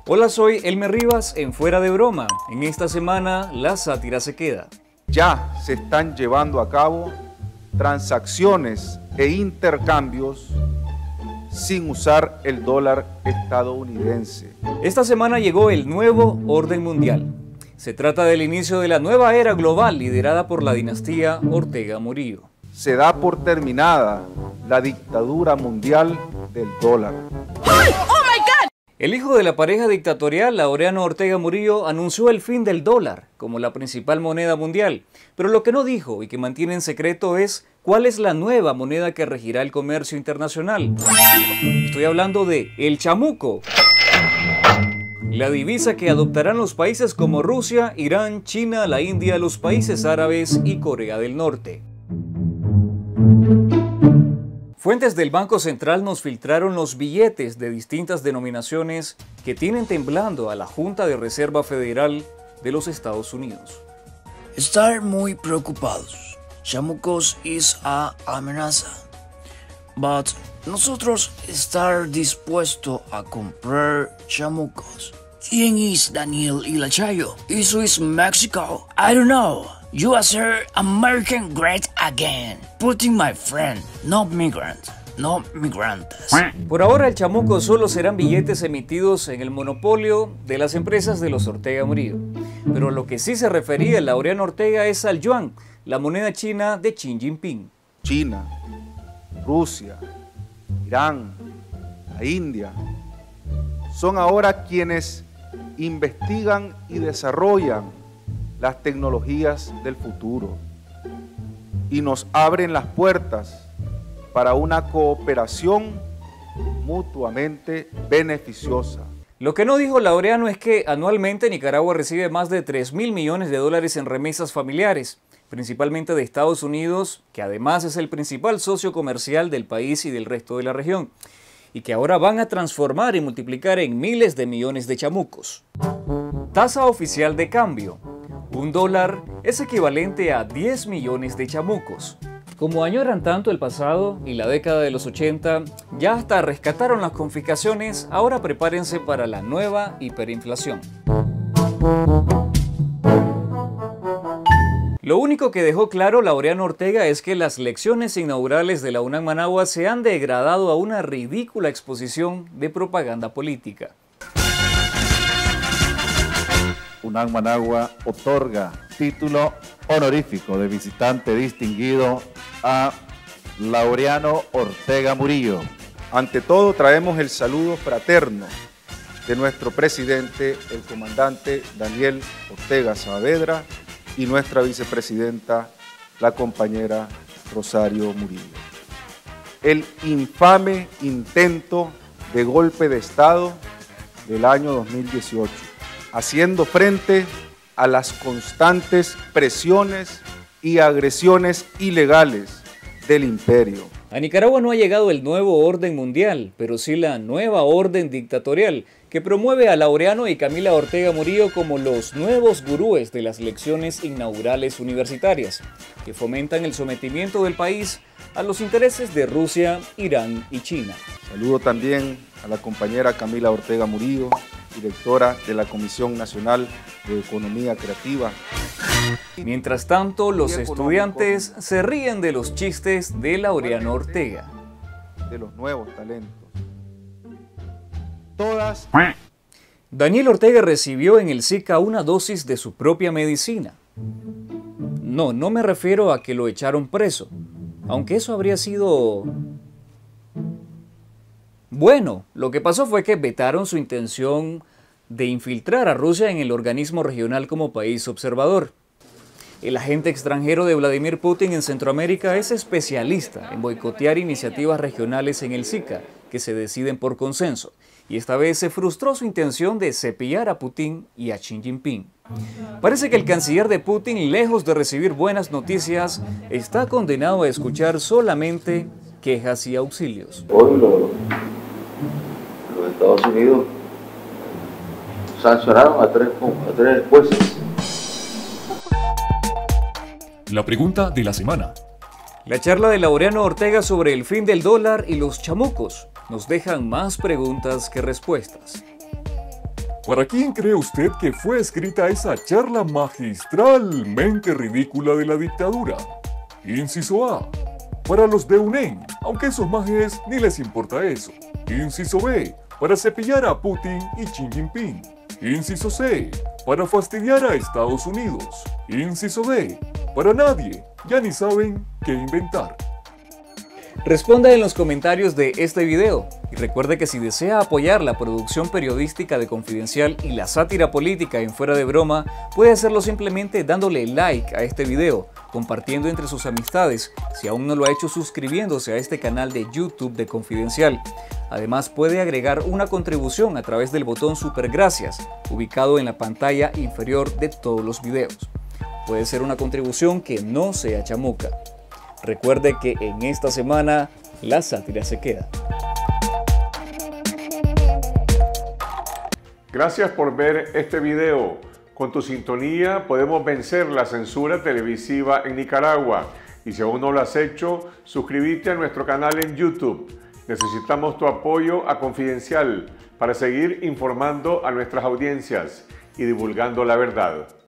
Hola, soy Elmer Rivas en Fuera de Broma. En esta semana la sátira se queda. Ya se están llevando a cabo transacciones e intercambios sin usar el dólar estadounidense. Esta semana llegó el nuevo orden mundial. Se trata del inicio de la nueva era global liderada por la dinastía Ortega Murillo. Se da por terminada la dictadura mundial del dólar. El hijo de la pareja dictatorial, Laureano Ortega Murillo, anunció el fin del dólar como la principal moneda mundial. Pero lo que no dijo y que mantiene en secreto es cuál es la nueva moneda que regirá el comercio internacional. Estoy hablando de el chamuco, la divisa que adoptarán los países como Rusia, Irán, China, la India, los países árabes y Corea del Norte. Fuentes del Banco Central nos filtraron los billetes de distintas denominaciones que tienen temblando a la Junta de Reserva Federal de los Estados Unidos. Estar muy preocupados. Chamucos es a amenaza. But nosotros estar dispuesto a comprar chamucos. ¿Quién es Daniel Ilachayo? ¿Eso es México? I don't know. You are American great again. Putin, my friend, no migrant, no migrantes. Por ahora el chamuco solo serán billetes emitidos en el monopolio de las empresas de los Ortega Murillo. Pero lo que sí se refería el Laureano Ortega es al yuan, la moneda china de Xi Jinping. China, Rusia, Irán, la India, son ahora quienes investigan y desarrollan las tecnologías del futuro y nos abren las puertas para una cooperación mutuamente beneficiosa. Lo que no dijo Laureano es que anualmente Nicaragua recibe más de 3.000 millones de dólares en remesas familiares, principalmente de Estados Unidos, que además es el principal socio comercial del país y del resto de la región, y que ahora van a transformar y multiplicar en miles de millones de chamucos. Tasa oficial de cambio. $1 es equivalente a 10 millones de chamucos. Como añoran tanto el pasado y la década de los 80, ya hasta rescataron las confiscaciones, ahora prepárense para la nueva hiperinflación. Lo único que dejó claro Laureano Ortega es que las lecciones inaugurales de la UNAM Managua se han degradado a una ridícula exposición de propaganda política. UNAM Managua otorga título honorífico de visitante distinguido a Laureano Ortega Murillo. Ante todo traemos el saludo fraterno de nuestro presidente, el comandante Daniel Ortega Saavedra, y nuestra vicepresidenta, la compañera Rosario Murillo. El infame intento de golpe de Estado del año 2018, haciendo frente a las constantes presiones y agresiones ilegales del imperio. A Nicaragua no ha llegado el nuevo orden mundial, pero sí la nueva orden dictatorial, que promueve a Laureano y Camila Ortega Murillo como los nuevos gurúes de las lecciones inaugurales universitarias, que fomentan el sometimiento del país a los intereses de Rusia, Irán y China. Saludo también a la compañera Camila Ortega Murillo, directora de la Comisión Nacional de Economía Creativa. Mientras tanto, los estudiantes se ríen de los chistes de Laureano Ortega. De los nuevos talentos. Todas. Daniel Ortega recibió en el SICA una dosis de su propia medicina. No me refiero a que lo echaron preso, aunque eso habría sido... Bueno, lo que pasó fue que vetaron su intención de infiltrar a Rusia en el organismo regional como país observador. El agente extranjero de Vladimir Putin en Centroamérica es especialista en boicotear iniciativas regionales en el SICA, que se deciden por consenso, y esta vez se frustró su intención de cepillar a Putin y a Xi Jinping. Parece que el canciller de Putin, lejos de recibir buenas noticias, está condenado a escuchar solamente quejas y auxilios. Hoy los Estados Unidos sancionaron a tres jueces. La pregunta de la semana. La charla de Laureano Ortega sobre el fin del dólar y los chamucos nos dejan más preguntas que respuestas. ¿Para quién cree usted que fue escrita esa charla magistralmente ridícula de la dictadura? Inciso A. Para los de UNEN, aunque esos majes ni les importa eso. Inciso B. Para cepillar a Putin y Xi Jinping. Inciso C. Para fastidiar a Estados Unidos. Inciso D. Para nadie. Ya ni saben qué inventar. Responda en los comentarios de este video y recuerde que si desea apoyar la producción periodística de Confidencial y la sátira política en Fuera de Broma, puede hacerlo simplemente dándole like a este video, compartiendo entre sus amistades, si aún no lo ha hecho suscribiéndose a este canal de YouTube de Confidencial. Además puede agregar una contribución a través del botón Super Gracias, ubicado en la pantalla inferior de todos los videos. Puede ser una contribución que no sea chamuca. Recuerde que en esta semana la sátira se queda. Gracias por ver este video. Con tu sintonía podemos vencer la censura televisiva en Nicaragua. Y si aún no lo has hecho, suscríbete a nuestro canal en YouTube. Necesitamos tu apoyo a Confidencial para seguir informando a nuestras audiencias y divulgando la verdad.